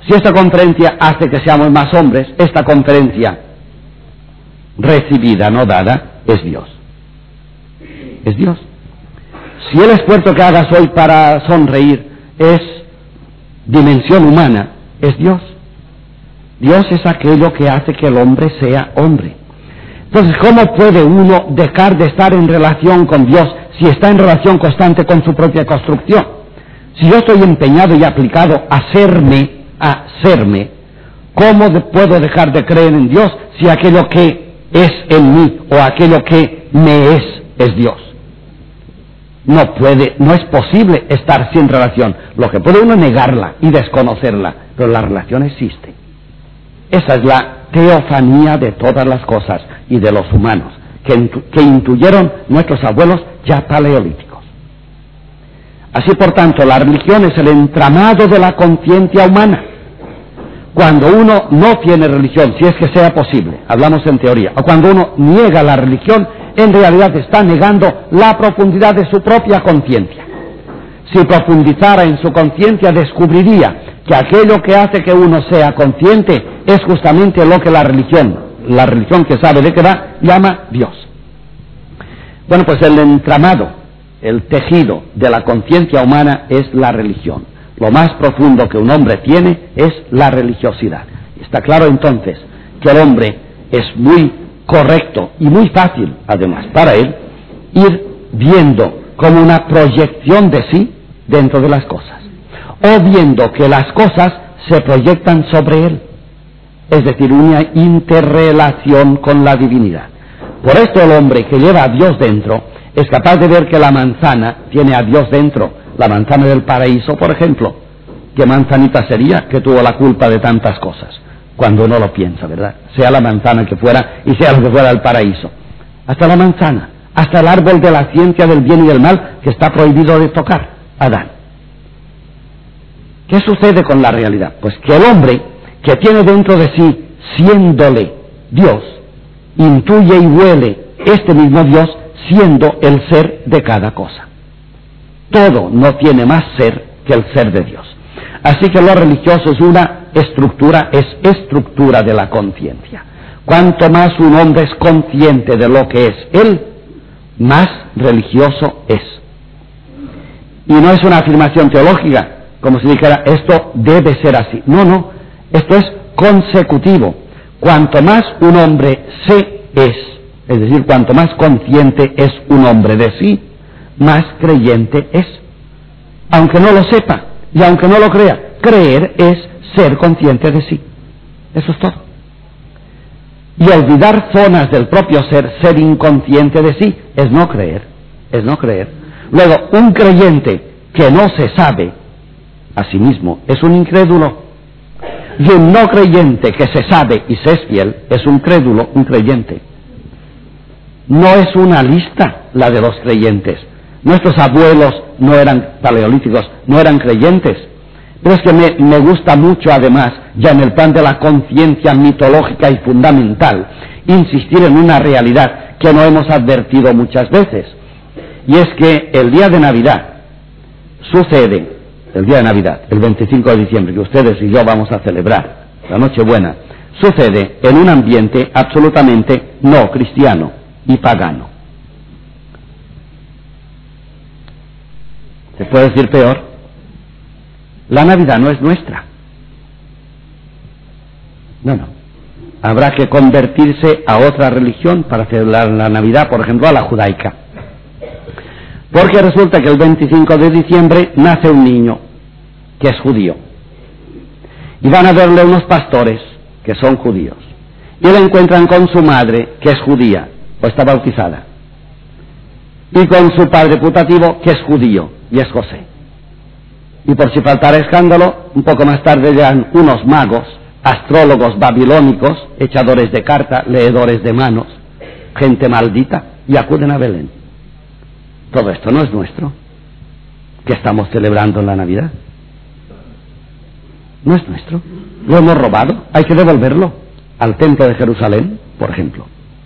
Si esta conferencia hace que seamos más hombres, esta conferencia recibida, no dada, es Dios. Es Dios. Si el esfuerzo que hagas hoy para sonreír es dimensión humana, es Dios. Dios es aquello que hace que el hombre sea hombre. Entonces, ¿cómo puede uno dejar de estar en relación con Dios si está en relación constante con su propia construcción? Si yo estoy empeñado y aplicado a serme, ¿cómo puedo dejar de creer en Dios si aquello que es en mí o aquello que me es Dios? No puede, no es posible estar sin relación. Lo que puede uno es negarla y desconocerla, pero la relación existe. Esa es la teofanía de todas las cosas y de los humanos, que intuyeron nuestros abuelos ya paleolíticos. Así, por tanto, la religión es el entramado de la conciencia humana. Cuando uno no tiene religión, si es que sea posible, hablamos en teoría, o cuando uno niega la religión, en realidad está negando la profundidad de su propia conciencia. Si profundizara en su conciencia, descubriría que aquello que hace que uno sea consciente es justamente lo que la religión que sabe de qué va, llama Dios. Bueno, pues el entramado, el tejido de la conciencia humana es la religión. Lo más profundo que un hombre tiene es la religiosidad. Está claro entonces que el hombre es muy correcto y muy fácil, además, para él, ir viendo como una proyección de sí dentro de las cosas, o viendo que las cosas se proyectan sobre él, es decir, una interrelación con la divinidad. Por esto el hombre que lleva a Dios dentro es capaz de ver que la manzana tiene a Dios dentro, la manzana del paraíso, por ejemplo. ¿Qué manzanita sería que tuvo la culpa de tantas cosas? Cuando uno lo piensa, ¿verdad? Sea la manzana que fuera y sea lo que fuera el paraíso. Hasta la manzana, hasta el árbol de la ciencia del bien y del mal que está prohibido de tocar, Adán. ¿Qué sucede con la realidad? Pues que el hombre que tiene dentro de sí, siéndole Dios, intuye y huele este mismo Dios siendo el ser de cada cosa. Todo no tiene más ser que el ser de Dios. Así que lo religioso es una estructura, es estructura de la conciencia. Cuanto más un hombre es consciente de lo que es él, más religioso es. Y no es una afirmación teológica, como si dijera, esto debe ser así. No, no, esto es consecutivo. Cuanto más un hombre es decir, cuanto más consciente es un hombre de sí, más creyente es. Aunque no lo sepa y aunque no lo crea, creer es ser consciente de sí. Eso es todo. Y olvidar zonas del propio ser inconsciente de sí, es no creer, es no creer. Luego, un creyente que no se sabe a sí mismo es un incrédulo. Y un no creyente que se sabe y se es fiel es un crédulo, un creyente. No es una lista la de los creyentes. Nuestros abuelos no eran paleolíticos, no eran creyentes. Pero es que me gusta mucho, además, ya en el plan de la conciencia mitológica y fundamental, insistir en una realidad que no hemos advertido muchas veces. Y es que el día de Navidad sucede, el día de Navidad, el 25 de diciembre, que ustedes y yo vamos a celebrar, la Nochebuena, sucede en un ambiente absolutamente no cristiano y pagano. ¿Se puede decir peor? La Navidad no es nuestra. No. Habrá que convertirse a otra religión para celebrar la Navidad, por ejemplo, a la judaica. Porque resulta que el 25 de diciembre nace un niño que es judío. Y van a verle unos pastores que son judíos. Y le encuentran con su madre, que es judía, o está bautizada. Y con su padre putativo, que es judío, y es José. Y por si faltara escándalo, un poco más tarde llegan unos magos, astrólogos babilónicos, echadores de carta, leedores de manos, gente maldita, y acuden a Belén. Todo esto no es nuestro, que estamos celebrando en la Navidad. No es nuestro. Lo hemos robado, hay que devolverlo al templo de Jerusalén, por ejemplo.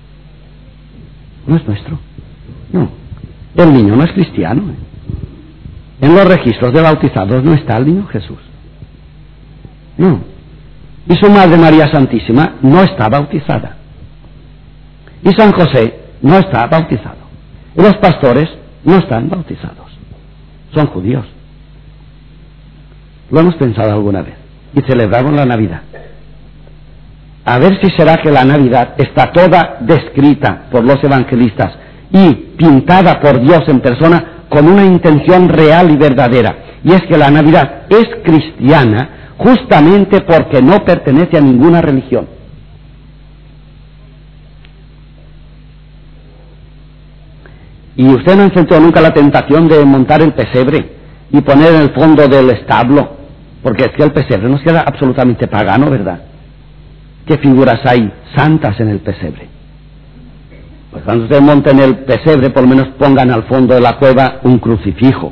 No es nuestro. No. El niño no es cristiano. En los registros de bautizados no está el niño Jesús. No. Y su madre María Santísima no está bautizada. Y San José no está bautizado. Y los pastores no están bautizados. Son judíos. Lo hemos pensado alguna vez. Y celebramos la Navidad. A ver si será que la Navidad está toda descrita por los evangelistas y pintada por Dios en persona con una intención real y verdadera. Y es que la Navidad es cristiana justamente porque no pertenece a ninguna religión. Y usted no enfrentó nunca la tentación de montar el pesebre y poner en el fondo del establo, porque es que el pesebre nos queda absolutamente pagano, ¿verdad? ¿Qué figuras hay santas en el pesebre? Pues cuando ustedes monten el pesebre, por lo menos pongan al fondo de la cueva un crucifijo.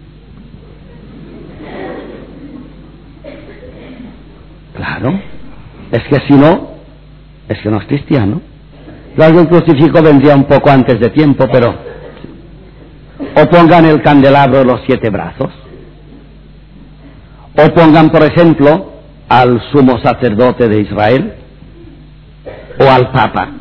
Claro, es que si no, es que no es cristiano. Claro que el crucifijo vendría un poco antes de tiempo, pero... O pongan el candelabro de los 7 brazos. O pongan, por ejemplo, al sumo sacerdote de Israel. O al Papa.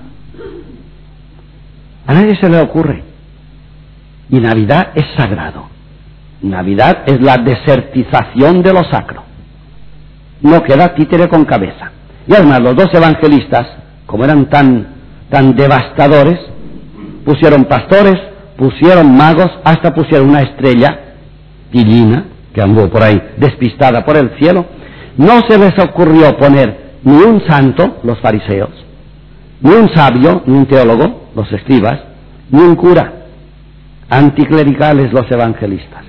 A nadie se le ocurre. Y Navidad es sagrado. Navidad es la desertización de lo sacro. No queda títere con cabeza. Y además los 2 evangelistas, como eran tan devastadores, pusieron pastores, pusieron magos, hasta pusieron una estrella divina que andó por ahí despistada por el cielo. No se les ocurrió poner ni un santo, los fariseos, ni un sabio, ni un teólogo, los escribas, ni un cura. Anticlericales los evangelistas.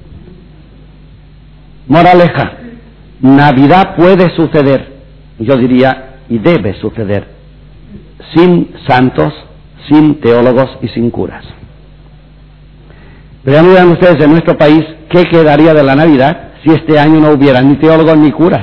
Moraleja: Navidad puede suceder, yo diría, y debe suceder, sin santos, sin teólogos y sin curas. Pero ya me dirán ustedes, en nuestro país, ¿qué quedaría de la Navidad si este año no hubiera ni teólogos ni curas?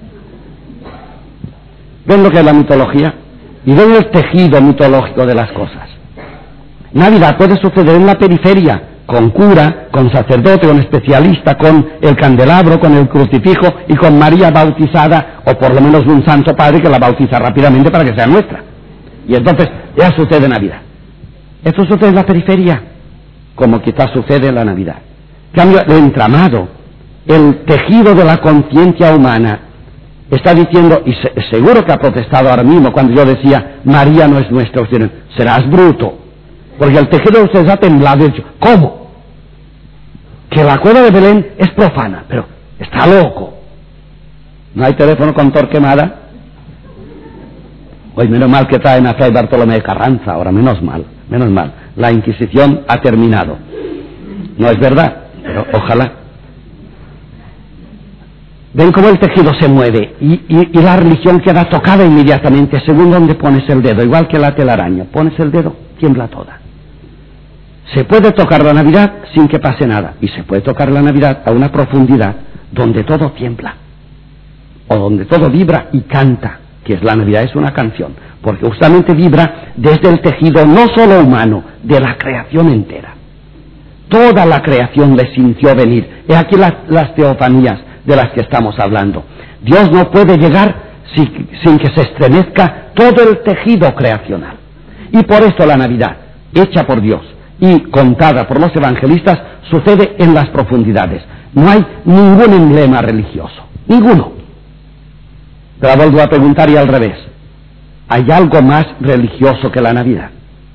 ¿Ven lo que es la mitología? Y ven el tejido mitológico de las cosas. Navidad puede suceder en la periferia, con cura, con sacerdote, con especialista, con el candelabro, con el crucifijo y con María bautizada, o por lo menos un santo padre que la bautiza rápidamente para que sea nuestra. Y entonces ya sucede Navidad. Esto sucede en la periferia, como quizás sucede en la Navidad. En cambio, el entramado, el tejido de la conciencia humana, está diciendo, y seguro que ha protestado ahora mismo cuando yo decía, María no es nuestra, ustedes, serás bruto, porque el tejido de ustedes ha temblado y dicho, ¿cómo? Que la cueva de Belén es profana, pero está loco. ¿No hay teléfono con Torquemada? Hoy menos mal que traen a Fray Bartolomé de Carranza, ahora menos mal. La Inquisición ha terminado. No es verdad, pero ojalá. Ven cómo el tejido se mueve y la religión queda tocada inmediatamente según donde pones el dedo, igual que la telaraña. Pones el dedo, tiembla toda. Se puede tocar la Navidad sin que pase nada, y se puede tocar la Navidad a una profundidad donde todo tiembla, o donde todo vibra y canta, que es la Navidad, es una canción, porque justamente vibra desde el tejido no solo humano, de la creación entera. Toda la creación le sintió venir. He aquí las teofanías de las que estamos hablando. Dios no puede llegar sin que se estremezca todo el tejido creacional. Y por esto la Navidad, hecha por Dios y contada por los evangelistas, sucede en las profundidades. No hay ningún emblema religioso, ninguno. Pero vuelvo a preguntar y al revés. ¿Hay algo más religioso que la Navidad?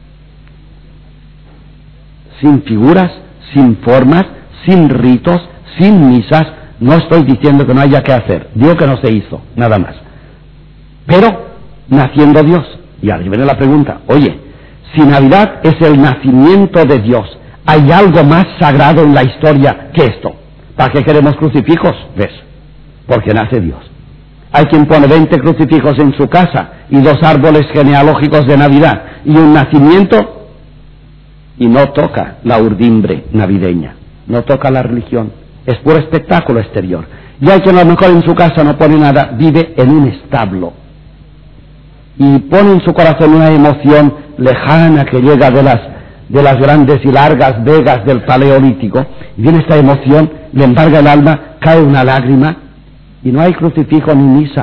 Sin figuras, sin formas, sin ritos, sin misas. No estoy diciendo que no haya que hacer, digo que no se hizo, nada más. Pero, naciendo Dios, y ahí viene la pregunta, oye, si Navidad es el nacimiento de Dios, ¿hay algo más sagrado en la historia que esto? ¿Para qué queremos crucifijos? ¿Ves? Porque nace Dios. Hay quien pone 20 crucifijos en su casa y 2 árboles genealógicos de Navidad y un nacimiento, y no toca la urdimbre navideña, no toca la religión, es puro espectáculo exterior. Y hay quien a lo mejor en su casa no pone nada, vive en un establo y pone en su corazón una emoción lejana que llega de las grandes y largas vegas del Paleolítico, y viene esta emoción, le embarga el alma, cae una lágrima, y no hay crucifijo ni misa,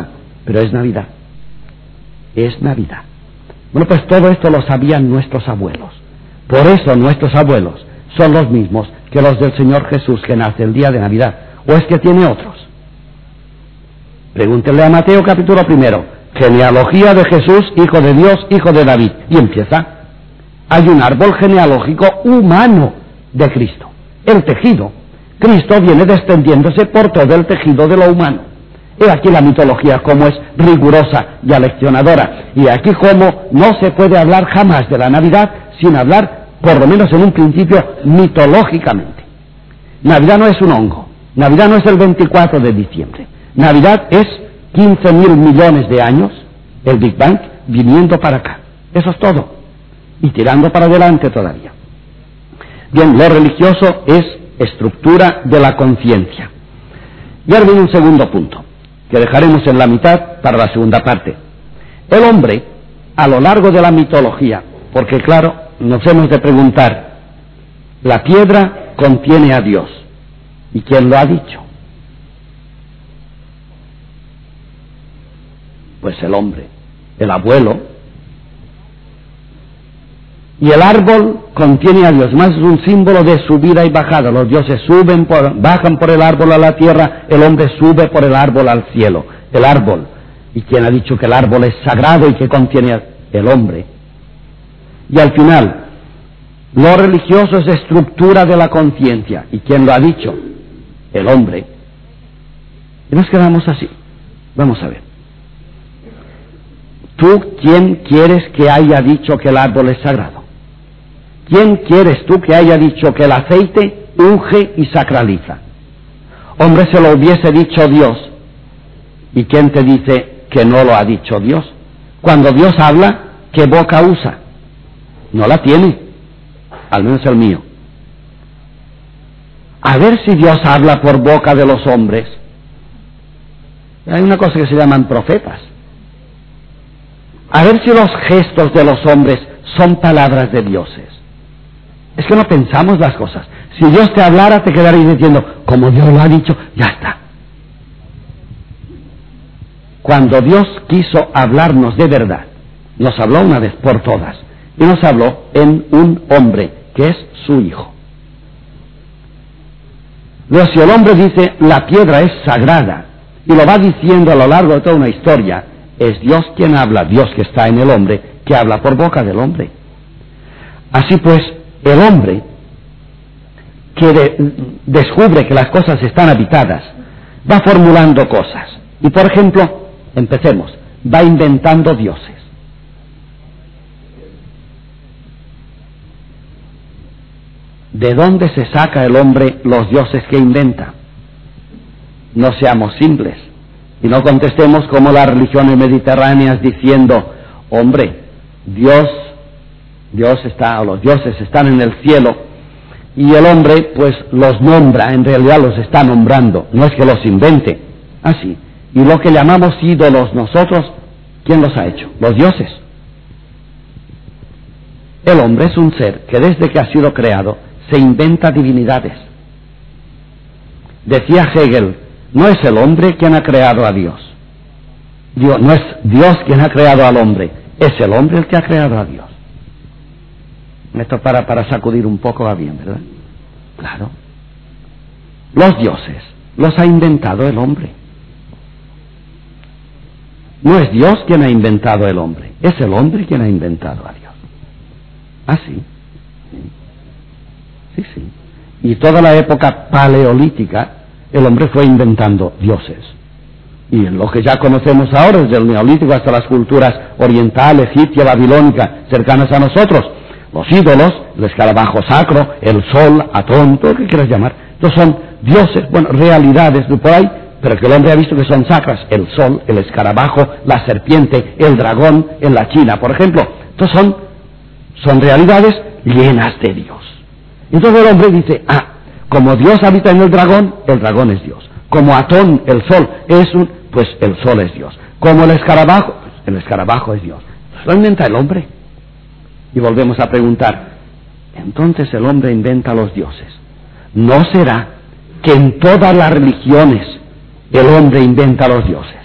pero es Navidad. Es Navidad. Bueno, pues todo esto lo sabían nuestros abuelos. Por eso nuestros abuelos son los mismos que los del Señor Jesús que nace el día de Navidad. ¿O es que tiene otros? Pregúntenle a Mateo capítulo 1, genealogía de Jesús, hijo de Dios, hijo de David. Y empieza. Hay un árbol genealógico humano de Cristo. El tejido. Cristo viene descendiéndose por todo el tejido de lo humano. He aquí la mitología como es rigurosa y aleccionadora. Y aquí como no se puede hablar jamás de la Navidad sin hablar, por lo menos en un principio, mitológicamente. Navidad no es un hongo. Navidad no es el 24 de diciembre. Navidad es 15.000 millones de años, el Big Bang, viniendo para acá. Eso es todo. Y tirando para adelante todavía. Bien, lo religioso es estructura de la conciencia. Y ahora viene un segundo punto, que dejaremos en la mitad para la segunda parte. El hombre, a lo largo de la mitología, porque claro, nos hemos de preguntar, la piedra contiene a Dios. ¿Y quién lo ha dicho? Pues el hombre, el abuelo. Y el árbol contiene a Dios, más un símbolo de subida y bajada. Los dioses bajan por el árbol a la tierra, el hombre sube por el árbol al cielo. El árbol. ¿Y quién ha dicho que el árbol es sagrado y que contiene el hombre? Y al final, lo religioso es estructura de la conciencia. ¿Y quién lo ha dicho? El hombre. Y nos quedamos así. Vamos a ver. ¿Tú quién quieres que haya dicho que el árbol es sagrado? ¿Quién quieres tú que haya dicho que el aceite unge y sacraliza? Hombre, se lo hubiese dicho Dios. ¿Y quién te dice que no lo ha dicho Dios? Cuando Dios habla, ¿qué boca usa? No la tiene, al menos el mío. A ver si Dios habla por boca de los hombres. Hay una cosa que se llaman profetas. A ver si los gestos de los hombres son palabras de dioses. Es que no pensamos las cosas. Si Dios te hablara, te quedarías diciendo, como Dios lo ha dicho, ya está. Cuando Dios quiso hablarnos de verdad, nos habló una vez por todas, y nos habló en un hombre, que es su hijo. Luego, si el hombre dice, la piedra es sagrada, y lo va diciendo a lo largo de toda una historia, es Dios quien habla, Dios que está en el hombre, que habla por boca del hombre. Así pues, el hombre que descubre que las cosas están habitadas, va formulando cosas. Y por ejemplo, empecemos, va inventando dioses. ¿De dónde se saca el hombre los dioses que inventa? No seamos simples y no contestemos como las religiones mediterráneas diciendo, hombre, Dios está, o los dioses están en el cielo y el hombre pues los nombra, en realidad los está nombrando, no es que los invente, así. Y lo que llamamos ídolos nosotros, ¿quién los ha hecho? Los dioses. El hombre es un ser que desde que ha sido creado se inventa divinidades. Decía Hegel, no es el hombre quien ha creado a Dios. No es Dios quien ha creado al hombre, es el hombre el que ha creado a Dios. Esto para sacudir un poco va bien, ¿verdad? Claro. Los dioses los ha inventado el hombre. No es Dios quien ha inventado el hombre, es el hombre quien ha inventado a Dios. Así. Sí. Y toda la época paleolítica, el hombre fue inventando dioses. Y en lo que ya conocemos ahora, desde el neolítico hasta las culturas oriental, egipcia, babilónica, cercanas a nosotros, los ídolos, el escarabajo sacro, el sol, Atón, todo lo que quieras llamar, estos son dioses, bueno, realidades de por ahí, pero que el hombre ha visto que son sacras, el sol, el escarabajo, la serpiente, el dragón, en la China, por ejemplo, estos son realidades llenas de Dios. Entonces el hombre dice, como Dios habita en el dragón es Dios. Como Atón, el sol, pues el sol es Dios. Como el escarabajo es Dios. Lo inventa el hombre. Y volvemos a preguntar, entonces el hombre inventa los dioses. ¿No será que en todas las religiones el hombre inventa los dioses?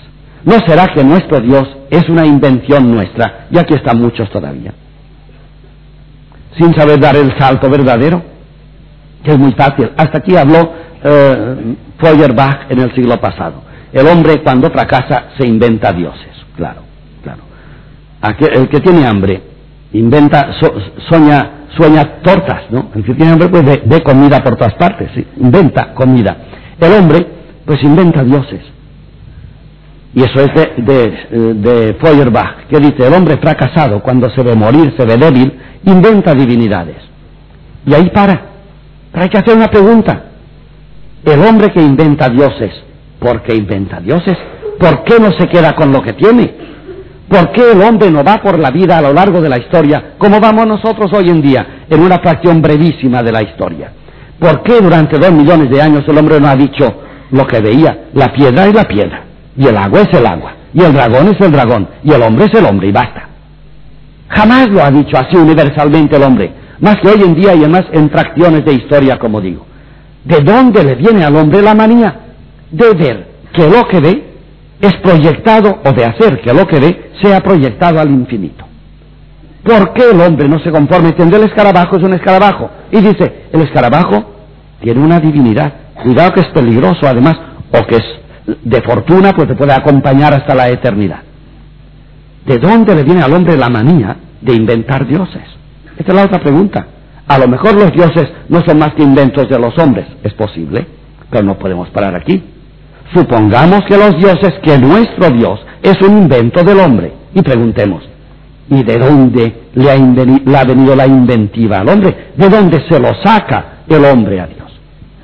¿No será que nuestro Dios es una invención nuestra? Y aquí están muchos todavía, sin saber dar el salto verdadero, que es muy fácil. Hasta aquí habló Feuerbach en el siglo pasado. El hombre cuando fracasa se inventa dioses, claro. El que tiene hambre inventa, sueña tortas, ¿no? El que tiene hambre pues ve comida por todas partes, ¿sí? Inventa comida. El hombre pues inventa dioses. Y eso es de Feuerbach, que dice: el hombre fracasado, cuando se ve morir, se ve débil, inventa divinidades. Y ahí para. Pero hay que hacer una pregunta. El hombre que inventa dioses, ¿por qué inventa dioses? ¿Por qué no se queda con lo que tiene? ¿Por qué el hombre no va por la vida a lo largo de la historia, como vamos nosotros hoy en día, en una fracción brevísima de la historia? ¿Por qué durante 2 millones de años el hombre no ha dicho lo que veía? La piedra es la piedra, y el agua es el agua, y el dragón es el dragón, y el hombre es el hombre, y basta. Jamás lo ha dicho así universalmente el hombre, más que hoy en día y además en fracciones de historia, como digo. ¿De dónde le viene al hombre la manía de ver que lo que ve es proyectado, o de hacer que lo que ve sea proyectado al infinito? ¿Por qué el hombre no se conforma diciendo el escarabajo es un escarabajo? Y dice, el escarabajo tiene una divinidad. Cuidado que es peligroso además, o que es de fortuna, pues te puede acompañar hasta la eternidad. ¿De dónde le viene al hombre la manía de inventar dioses? Esta es la otra pregunta. A lo mejor los dioses no son más que inventos de los hombres, es posible, pero no podemos parar aquí. Supongamos que los dioses, que nuestro Dios es un invento del hombre, y preguntemos, ¿y de dónde le ha venido la inventiva al hombre? ¿De dónde se lo saca el hombre a Dios?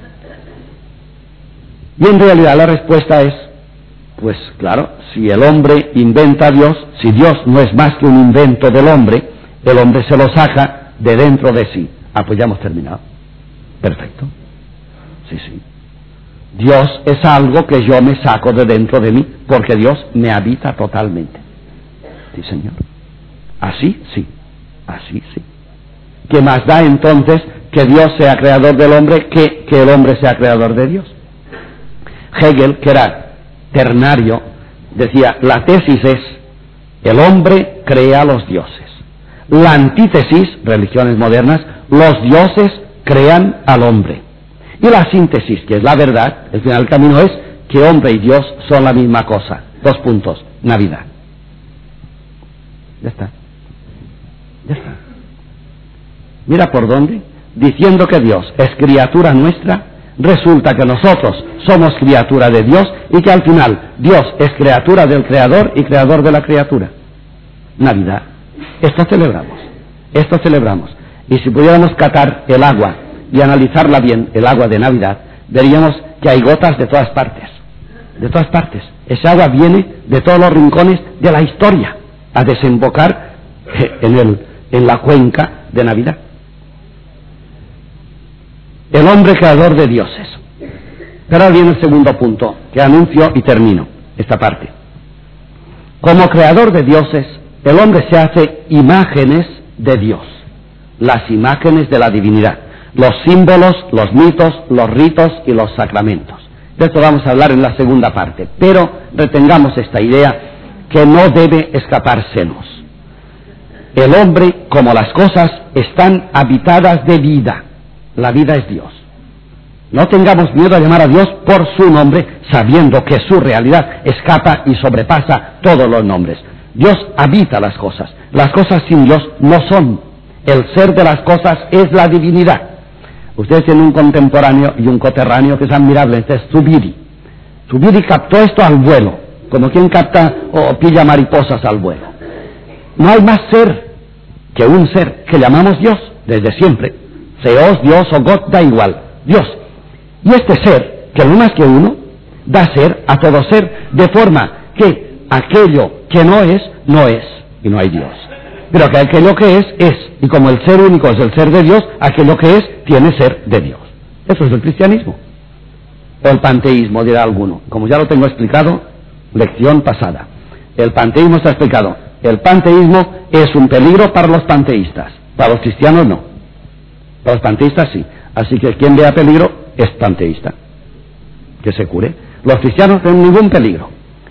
Y en realidad la respuesta es, pues claro, si el hombre inventa a Dios, si Dios no es más que un invento del hombre, el hombre se lo saca de dentro de sí. Ah, pues ya hemos terminado. Perfecto. Sí. Dios es algo que yo me saco de dentro de mí, porque Dios me habita totalmente. Sí, Señor. Así sí. ¿Qué más da entonces que Dios sea creador del hombre que el hombre sea creador de Dios? Hegel, que era ternario, decía, la tesis es, el hombre crea a los dioses. La antítesis, religiones modernas, los dioses crean al hombre. Y la síntesis, que es la verdad, el final del camino es que hombre y Dios son la misma cosa. 2 puntos, Navidad. Ya está. Mira por dónde, diciendo que Dios es criatura nuestra, resulta que nosotros somos criatura de Dios y que al final Dios es criatura del Creador y creador de la criatura. Navidad. Esto celebramos. Y si pudiéramos catar el agua y analizarla bien, el agua de Navidad, veríamos que hay gotas de todas partes. Esa agua viene de todos los rincones de la historia a desembocar en la cuenca de Navidad. El hombre creador de dioses. Pero ahora viene el segundo punto, que anuncio y termino esta parte. Como creador de dioses, el hombre se hace imágenes de Dios, las imágenes de la divinidad, los símbolos, los mitos, los ritos y los sacramentos. De esto vamos a hablar en la segunda parte, pero retengamos esta idea que no debe escapársenos. El hombre, como las cosas, están habitadas de vida. La vida es Dios. No tengamos miedo a llamar a Dios por su nombre, sabiendo que su realidad escapa y sobrepasa todos los nombres. Dios habita las cosas sin Dios no son. El ser de las cosas es la divinidad. Ustedes tienen un contemporáneo y un coterráneo que es admirable, este es Zubiri. Zubiri captó esto al vuelo, como quien capta o pilla mariposas al vuelo. No hay más ser que un ser que llamamos Dios desde siempre. Seos, Dios o God, da igual, Dios. Y este ser, que no más que uno, da ser a todo ser, de forma que aquello que no es, y no hay Dios. Pero que aquello que es, y como el ser único es el ser de Dios, aquello que es, tiene ser de Dios. Eso es el cristianismo. O el panteísmo, dirá alguno. Como ya lo tengo explicado, lección pasada. El panteísmo está explicado. El panteísmo es un peligro para los panteístas. Para los cristianos no. Para los panteístas sí. Así que quien vea peligro es panteísta. Que se cure. Los cristianos no tienen ningún peligro.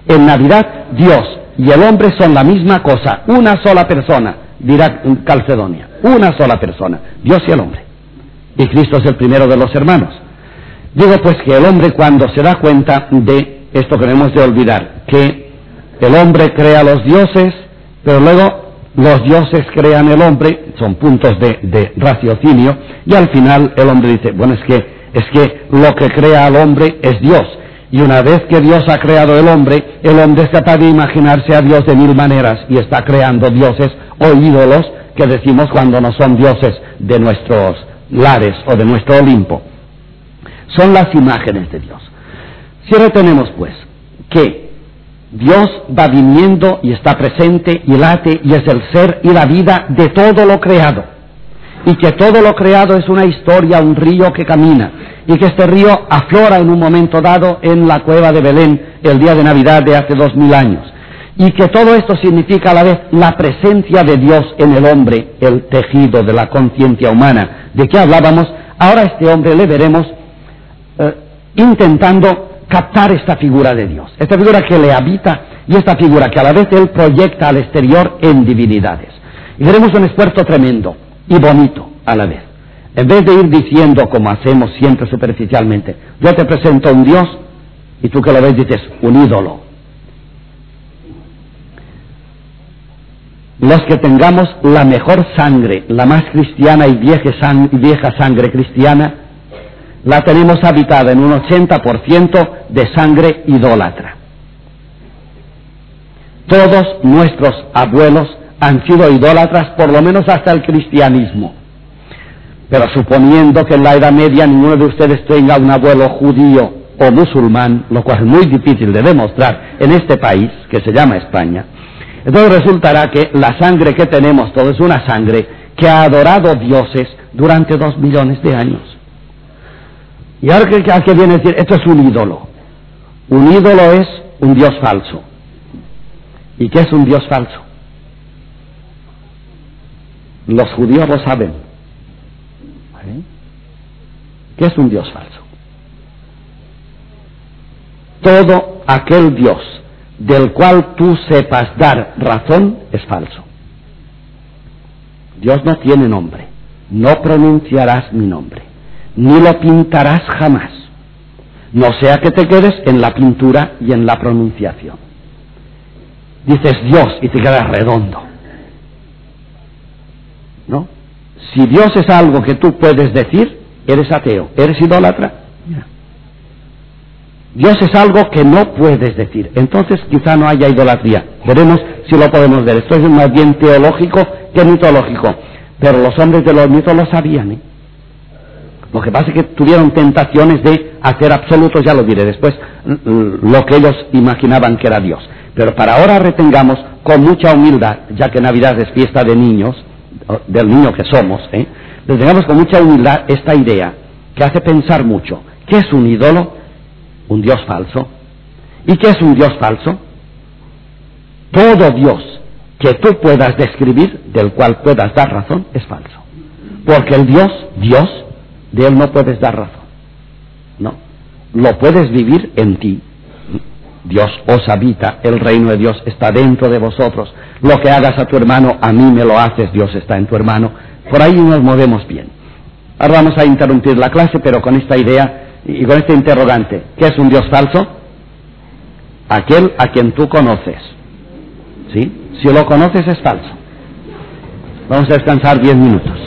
En Navidad, Dios y el hombre son la misma cosa, una sola persona, dirá Calcedonia, una sola persona, Dios y el hombre. Y Cristo es el primero de los hermanos. Digo pues que el hombre, cuando se da cuenta de esto que no hemos de olvidar, que el hombre crea a los dioses, pero luego los dioses crean el hombre, son puntos de raciocinio, y al final el hombre dice, bueno, es que lo que crea al hombre es Dios. Y una vez que Dios ha creado el hombre es capaz de imaginarse a Dios de mil maneras y está creando dioses o ídolos que decimos cuando no son dioses de nuestros lares o de nuestro Olimpo. Son las imágenes de Dios. Si retenemos pues que Dios va viniendo y está presente y late y es el ser y la vida de todo lo creado, y que todo lo creado es una historia, un río que camina, y que este río aflora en un momento dado en la cueva de Belén el día de Navidad de hace 2000 años, y que todo esto significa a la vez la presencia de Dios en el hombre, el tejido de la conciencia humana de que hablábamos. Ahora a este hombre le veremos intentando captar esta figura de Dios, esta figura que le habita y esta figura que a la vez él proyecta al exterior en divinidades. Y veremos un esfuerzo tremendo y bonito a la vez. En vez de ir diciendo, como hacemos siempre superficialmente, yo te presento un Dios, y tú que lo ves dices, un ídolo. Los que tengamos la mejor sangre, la más cristiana y vieja sangre cristiana, la tenemos habitada en un 80% de sangre idólatra. Todos nuestros abuelos han sido idólatras, por lo menos hasta el cristianismo. Pero suponiendo que en la Edad Media ninguno de ustedes tenga un abuelo judío o musulmán, lo cual es muy difícil de demostrar en este país, que se llama España, entonces resultará que la sangre que tenemos todos es una sangre que ha adorado dioses durante 2 millones de años. Y ahora que viene a decir, esto es un ídolo. Un ídolo es un dios falso. ¿Y qué es un dios falso? Los judíos lo saben. ¿Qué es un dios falso? Todo aquel dios del cual tú sepas dar razón es falso. Dios no tiene nombre, no pronunciarás mi nombre, ni lo pintarás jamás, no sea que te quedes en la pintura y en la pronunciación. Dices Dios y te quedas redondo, ¿no? Si Dios es algo que tú puedes decir, eres ateo, eres idólatra. Mira. Dios es algo que no puedes decir, entonces quizá no haya idolatría. Veremos si lo podemos ver. Esto es más bien teológico que mitológico, pero los hombres de los mitos lo sabían, ¿eh? Lo que pasa es que tuvieron tentaciones de hacer absolutos, ya lo diré después, lo que ellos imaginaban que era Dios. Pero para ahora retengamos con mucha humildad, ya que Navidad es fiesta de niños, del niño que somos, retengamos con mucha humildad esta idea que hace pensar mucho. ¿Qué es un ídolo? Un Dios falso. ¿Y qué es un Dios falso? Todo Dios que tú puedas describir, del cual puedas dar razón, es falso. Porque el Dios, de él no puedes dar razón. No. Lo puedes vivir en ti. Dios os habita, el reino de Dios está dentro de vosotros. Lo que hagas a tu hermano, a mí me lo haces, Dios está en tu hermano. Por ahí nos movemos bien. Ahora vamos a interrumpir la clase, pero con esta idea y con este interrogante. ¿Qué es un Dios falso? Aquel a quien tú conoces. ¿Sí? Si lo conoces es falso. Vamos a descansar 10 minutos.